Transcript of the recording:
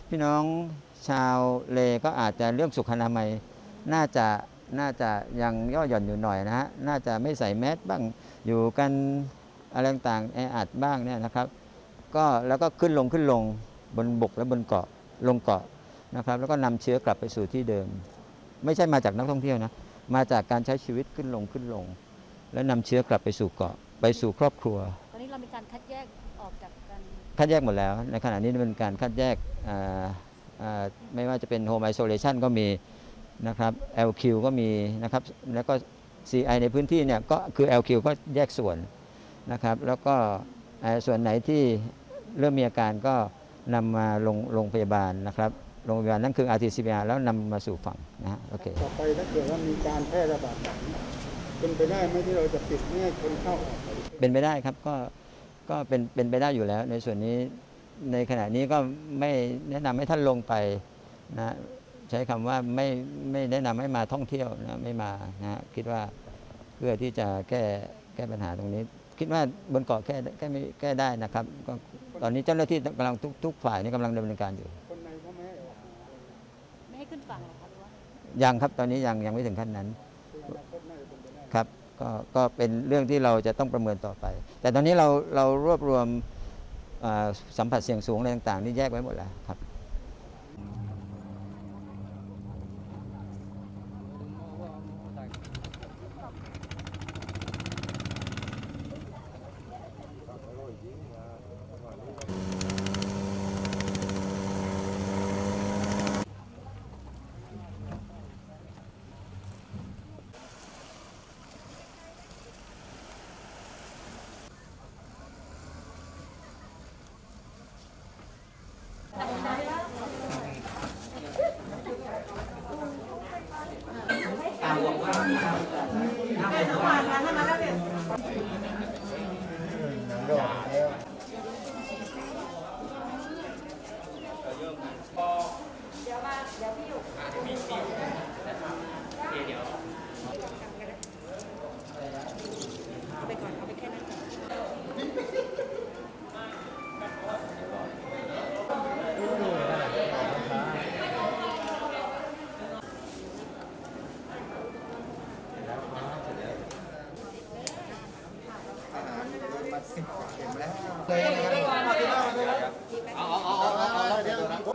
พี่น้องชาวเลก็อาจจะเรื่องสุขอนามัยน่าจะยังย่อหย่อนอยู่หน่อยนะฮะน่าจะไม่ใส่แมสบ้างอยู่กันอะไรต่างแออัดบ้างเนี่ยนะครับก็แล้วก็ขึ้นลงบนบกและบนเกาะลงเกาะนะครับแล้วก็นำเชื้อกลับไปสู่ที่เดิมไม่ใช่มาจากนักท่องเที่ยวนะมาจากการใช้ชีวิตขึ้นลงแล้วนำเชื้อกลับไปสู่เกาะไปสู่ครอบครัวตอนนี้เรามีการคัดแยกออกจากกันคัดแยกหมดแล้วในขณะนี้เป็นการคัดแยกไม่ว่าจะเป็น Home Isolation ก็มีนะครับ LQ ก็มีนะครับแล้วก็ CI ในพื้นที่เนี่ยก็คือ LQ ก็แยกส่วนนะครับแล้วก็ส่วนไหนที่เริ่มมีอาการก็นำมาโรงพยาบาลนะครับโรงพยาบาลนั่นคือ RT-PCR แล้วนำมาสู่ฝั่งนะฮะโอเคต่อไปถ้าเกิดว่ามีการแพร่ระบาดเป็นไปได้ไหมที่เราจะปิดไม่ให้คนเข้าออกเป็นไปได้ครับก็เป็นไปได้อยู่แล้วในส่วนนี้ในขณะนี้ก็ไม่แนะนำให้ท่านลงไปนะใช้คำว่าไม่แนะนำให้มาท่องเที่ยวนะไม่มานะคิดว่าเพื่อที่จะแก้ปัญหาตรงนี้คิดว่าบนเกาะแก้ได้นะครับก็ตอนนี้เจ้าหน้าที่กำลังทุกฝ่ายนี่กำลังดำเนินการอยู่คนในเขาไม่ให้ขึ้นฝั่งหรอครับว่ายังครับตอนนี้ยังไม่ถึงขั้นนั้นครับก็เป็นเรื่องที่เราจะต้องประเมินต่อไปแต่ตอนนี้เรารวบรวมสัมผัสเสี่ยงสูงอะไรต่างๆนี่แยกไว้หมดแล้วครับเลยนะครับเอาเดี๋ยว